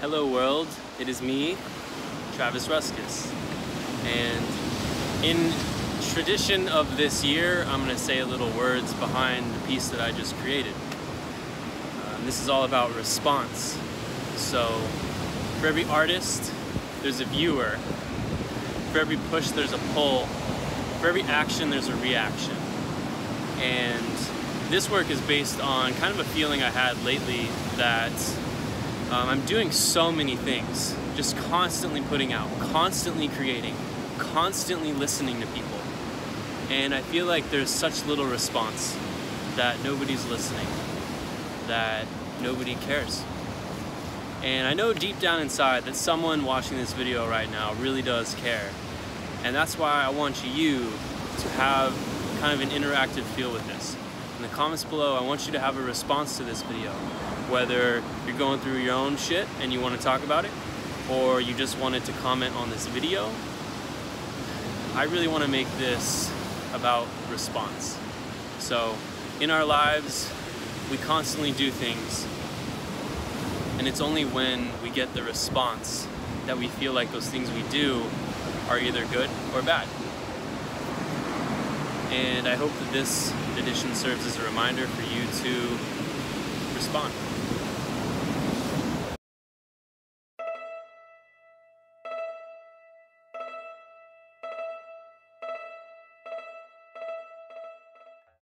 Hello world, it is me, Travis Ruskus. And in tradition of this year, I'm going to say a little words behind the piece that I just created. This is all about response. So for every artist, there's a viewer. For every push, there's a pull. For every action, there's a reaction. And this work is based on kind of a feeling I had lately that I'm doing so many things, just constantly putting out, constantly creating, constantly listening to people. And I feel like there's such little response, that nobody's listening, that nobody cares. And I know deep down inside that someone watching this video right now really does care. And that's why I want you to have kind of an interactive feel with this. In the comments below, I want you to have a response to this video. Whether you're going through your own shit and you want to talk about it, or you just wanted to comment on this video. I really want to make this about response. So in our lives, we constantly do things, and it's only when we get the response that we feel like those things we do are either good or bad. And I hope that this edition serves as a reminder for you to respond.